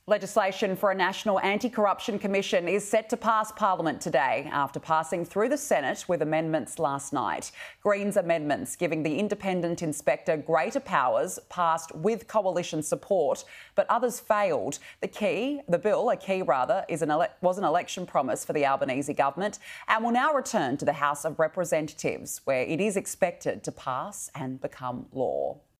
Legislation for a National Anti-Corruption Commission is set to pass Parliament today after passing through the Senate with amendments last night. Greens amendments giving the independent inspector greater powers passed with coalition support, but others failed. The bill was an election promise for the Albanese government and will now return to the House of Representatives, where it is expected to pass and become law.